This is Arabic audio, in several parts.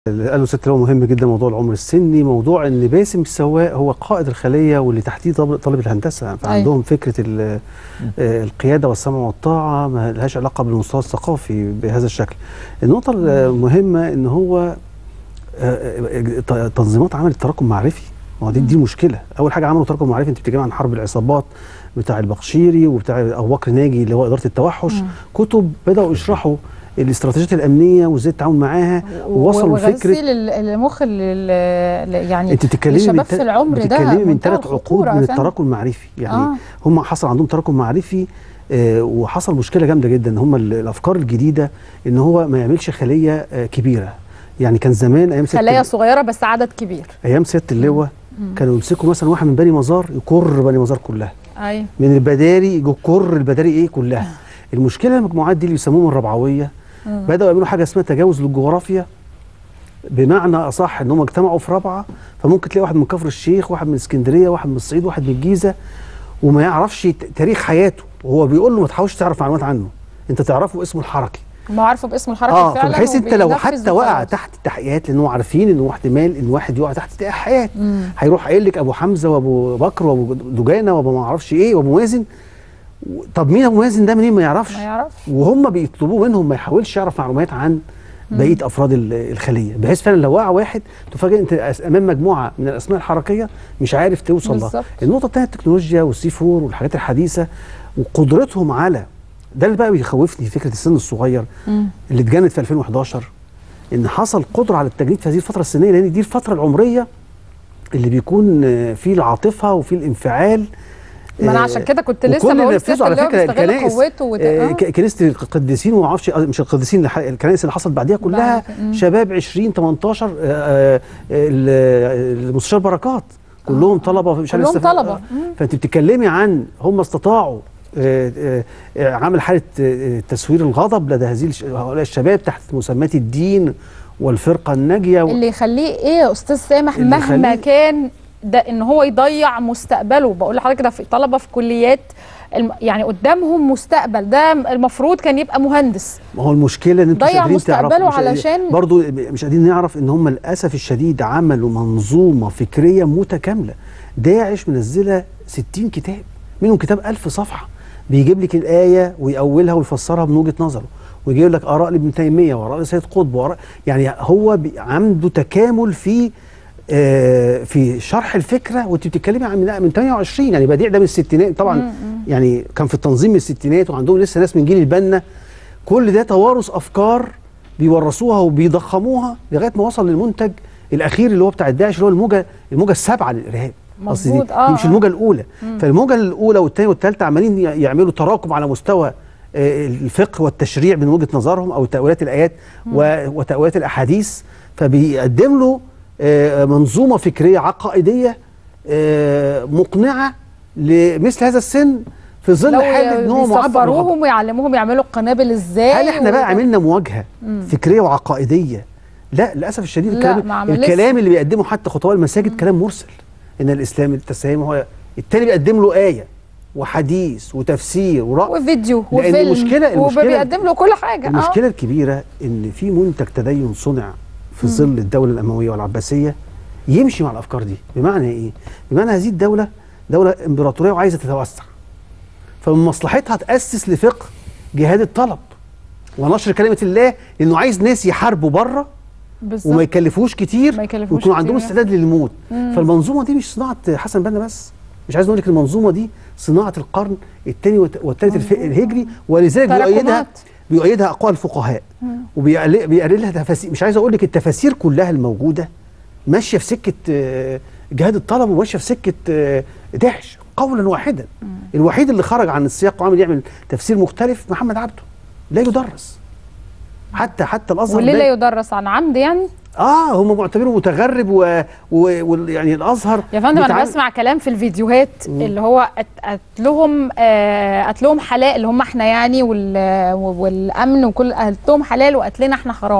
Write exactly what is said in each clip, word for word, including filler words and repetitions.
اللي قاله ست اللي هو مهم جدا، موضوع العمر السني، موضوع ان باسم السواق هو قائد الخليه واللي تحتيه طالب الهندسه، فعندهم فكره القياده والسمع والطاعه ما لهاش علاقه بالمستوى الثقافي بهذا الشكل. النقطه المهمه ان هو تنظيمات عمل التراكم معرفي، ودي دي مشكله. اول حاجه عملوا تراكم معرفي، انت بتتكلم عن حرب العصابات بتاع البخشيري وبتاع ابو بكر ناجي اللي هو اداره التوحش. مم. كتب بداوا يشرحوا الاستراتيجيات الامنيه وازاي التعامل معاها، ووصلوا لفكره وغسيل المخ يعني انت بتتكلمي الشباب في العمر ده بتتكلمي من ثلاث عقود من التراكم المعرفي. يعني آه. هم حصل عندهم تراكم معرفي، آه وحصل مشكله جامده جدا. هم الافكار الجديده ان هو ما يعملش خليه آه كبيره. يعني كان زمان ايام خليه صغيره بس عدد كبير. ايام سياده اللواء كانوا يمسكوا مثلا واحد من بني مزار يكر بني مزار كلها. ايوه. من البداري يكر البداري ايه كلها. المشكله المجموعات دي اللي بيسموهم الربعويه مم. بداوا يعملوا حاجه اسمها تجاوز للجغرافيا، بمعنى اصح ان هم اجتمعوا في رابعه، فممكن تلاقي واحد من كفر الشيخ، واحد من اسكندريه، واحد من الصعيد، واحد من الجيزه، وما يعرفش تاريخ حياته، وهو بيقول له ما تحاولش تعرف معلومات عنه، انت تعرفه اسمه الحركي. ما عارفه باسمه الحركي اه فعلا. بحيث انت لو حتى وقع تحت التحقيقات، لان هم عارفين ان احتمال ان واحد يقع تحت التحقيقات هيروح قايل لك ابو حمزه وابو بكر وابو دجانه وابو ما اعرفش ايه وابو مازن. طب مين ابو مازن ده منين؟ ما يعرفش. ما يعرفش. وهم بيطلبوا منهم ما يحاولش يعرف معلومات عن بقيه افراد الخليه، بحيث فعلا لو وقع واحد تفاجئ انت امام مجموعه من الاسماء الحركيه مش عارف توصل لها. النقطه الثانيه التكنولوجيا والسي فور والحاجات الحديثه وقدرتهم على ده اللي بقى بيخوفني، فكره السن الصغير مم. اللي اتجند في ألفين وحداشر، ان حصل قدره على التجنيد في هذه الفتره السنيه، لان دي الفتره العمريه اللي بيكون فيه العاطفه وفيه الانفعال. ما انا عشان كده كنت لسه بقول لسه على فكره الكنائس قوته وت... آه. كنيسه القديسين وما اعرفش مش القديسين، الكنائس اللي حصلت بعديها كلها شباب عشرين تمنتاشر، المستشار بركات كلهم طلبه مش عارف كلهم طلبه. فانت بتتكلمي عن هم استطاعوا عمل حاله تسوير الغضب لدى هذه هؤلاء الشباب تحت مسمات الدين والفرقه الناجيه. اللي يخليه ايه يا استاذ سامح مهما كان ده ان هو يضيع مستقبله. بقول لحضرتك كده في طلبه في كليات يعني قدامهم مستقبل، ده المفروض كان يبقى مهندس. ما هو المشكله ان انتوا ضيع مستقبله علشان برضو مش قادرين نعرف ان هم للاسف الشديد عملوا منظومه فكريه متكامله. داعش منزله ستين كتاب، منهم كتاب ألف صفحه بيجيب لك الايه ويأولها ويفسرها من وجهه نظره، ويجيب لك اراء لابن تيميه واراء لسيد قطب وآراء، يعني هو عنده تكامل في آه في شرح الفكره. وانت بتتكلمي عن من ثمانية وعشرين، يعني بديع ده من الستينات طبعا. مم. يعني كان في التنظيم من الستينات، وعندهم لسه ناس من جيل البنا. كل ده توارث افكار بيورثوها وبيضخموها لغايه ما وصل للمنتج الاخير اللي هو بتاع الداعش، اللي هو الموجه الموجه السابعه للارهاب. مظبوط. اه دي مش الموجه الاولى. مم. فالموجه الاولى والثانيه والثالثه عمالين يعملوا تراكم على مستوى الفقه والتشريع من وجهه نظرهم، او تاويلات الايات وتاويلات الاحاديث، فبيقدم له منظومه فكريه عقائديه مقنعه لمثل هذا السن، في ظل حاله ان هو معبر بيصفروهم ويعلموهم يعملوا القنابل ازاي. هل احنا بقى عملنا مواجهه مم. فكريه وعقائديه؟ لا للاسف الشديد. الكلام الكلام اللي بيقدمه حتى خطباء المساجد مم. كلام مرسل. ان الاسلام التسامح، هو التاني بيقدم له ايه وحديث وتفسير ورأي وفيديو وفيلم، المشكله المشكله وبيقدم له كل حاجه. المشكله آه. الكبيره ان في منتج تدين صنع في ظل الدوله الامويه والعباسيه يمشي مع الافكار دي. بمعنى ايه؟ بمعنى هذه الدوله دوله امبراطوريه وعايزه تتوسع، فمن مصلحتها تاسس لفقه جهاد الطلب ونشر كلمه الله، لانه عايز ناس يحاربوا بره وما يكلفوش كتير ويكونوا عندهم استعداد للموت. مم. فالمنظومه دي مش صناعه حسن بنا بس، مش عايز اقول لك المنظومه دي صناعه القرن الثاني والثالث الهجري، ولذلك بيؤيدها بيؤيدها اقوال الفقهاء وبيقلل لها تفاسير. مش عايز اقول لك التفاسير كلها الموجوده ماشيه في سكه جهاد الطلب وماشيه في سكه داعش قولا واحدا. مم. الوحيد اللي خرج عن السياق وعمل يعمل تفسير مختلف محمد عبده، لا يدرس حتى حتى الازهر. وليه لا يدرس عن عمد يعني؟ اه هم معتبرينه متغرب ويعني الازهر. يا فندم انا بسمع كلام في الفيديوهات مم. اللي هو قتلهم آه قتلهم حلال، اللي هم احنا يعني والامن وكل قتلهم حلال وقتلنا احنا حرام.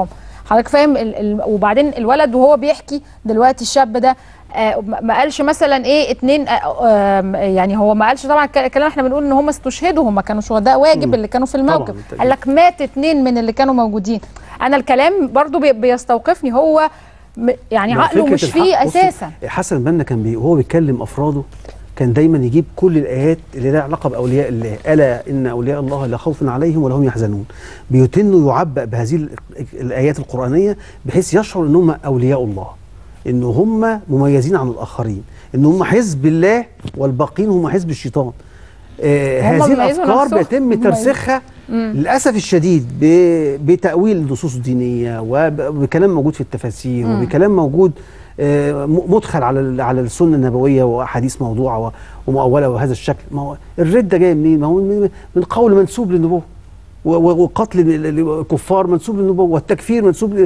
حضرتك فاهم ال ال وبعدين الولد وهو بيحكي دلوقتي الشاب ده آه ما قالش مثلا ايه اتنين آه آه يعني هو ما قالش طبعا الكلام احنا بنقول ان هم استشهدوا، هم كانوا شهداء واجب م. اللي كانوا في الموقف، قال لك مات اتنين من اللي كانوا موجودين. انا الكلام برضو بي بيستوقفني، هو يعني عقله مش فيه اساسا. حسن البنا كان بي وهو بيتكلم افراده كان دايما يجيب كل الايات اللي لها علاقه باولياء الله، الا ان اولياء الله لا خوف عليهم ولا هم يحزنون. بيتنوا يعبأ بهذه الايات القرانيه بحيث يشعر ان هم اولياء الله، ان هم مميزين عن الاخرين، ان هم حزب الله والباقين هم حزب الشيطان. آه هذه الافكار بيتم ترسيخها للاسف الشديد بتاويل النصوص الدينيه وبكلام موجود في التفاسير م. وبكلام موجود آه مدخل على على السنه النبويه واحاديث موضوعه ومؤوله بهذا الشكل. ما هو الرده جايه منين؟ ما هو من قول منسوب للنبوه، وقتل الكفار منسوب للنبوه، والتكفير منسوب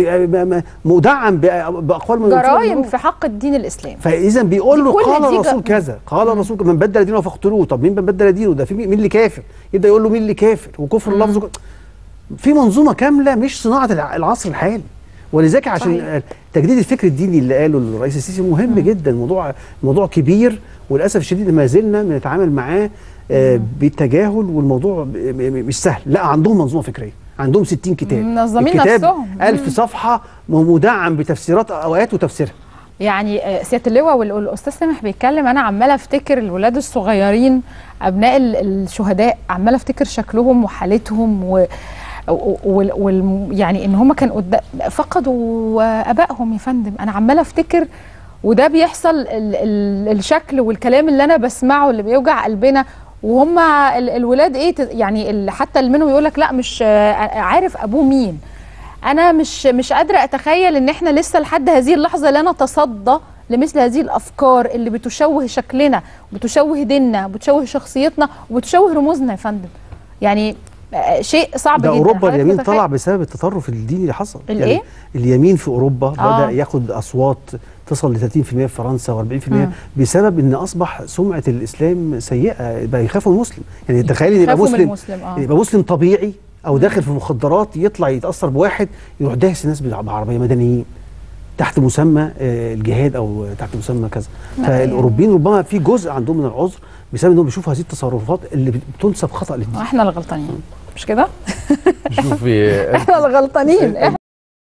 مدعم باقوال جرائم في حق الدين الاسلامي. فاذا بيقول له قال الرسول كذا، قال الرسول من بدل دينه فاقتلوه. طب مين بدل دينه؟ ده في مين اللي كافر؟ يبدا يقول له مين اللي كافر وكفر اللفظ. في منظومه كامله مش صناعه العصر الحالي. ولذلك عشان تجديد الفكر الديني اللي قاله الرئيس السيسي مهم مم. جدا. موضوع موضوع كبير وللاسف الشديد ما زلنا بنتعامل معاه آه بالتجاهل، والموضوع مش سهل. لا، عندهم منظومه فكريه، عندهم ستين كتاب، منظمين نفسهم، ألف صفحه مدعم بتفسيرات ايات وتفسيرها. يعني سياده اللواء والاستاذ سامح بيتكلم، انا عماله افتكر الولاد الصغيرين ابناء الشهداء، عماله افتكر شكلهم وحالتهم و وال يعني ان هم كانوا فقدوا ابائهم يا فندم. انا عماله افتكر، وده بيحصل ال ال الشكل والكلام اللي انا بسمعه اللي بيوجع قلبنا، وهم الولاد ايه يعني حتى اللي منهم يقول لك لا مش عارف ابوه مين. انا مش مش قادره اتخيل ان احنا لسه لحد هذه اللحظه لا نتصدى لمثل هذه الافكار اللي بتشوه شكلنا وبتشوه ديننا وبتشوه شخصيتنا وبتشوه رموزنا يا فندم. يعني شيء صعب ده جدا. اوروبا اليمين طلع بسبب التطرف الديني اللي حصل. الايه؟ يعني اليمين في اوروبا آه. بدا ياخد اصوات تصل ل ثلاثين بالمئة في فرنسا وأربعين بالمئة بسبب ان اصبح سمعه الاسلام سيئه، بقى يخافوا المسلم. يعني تخيلي يبقى مسلم آه. يبقى مسلم طبيعي او داخل في مخدرات يطلع يتاثر بواحد يروح داهس الناس بعربيه مدنيين تحت مسمى الجهاد او تحت مسمى كذا. فالاوروبيين ربما في جزء عندهم من العذر بسبب انهم بيشوفوا هذه التصرفات اللي بتنسب خطا للدين. احنا اللي غلطانين مش كده؟ شوفي احنا اللي غلطانين.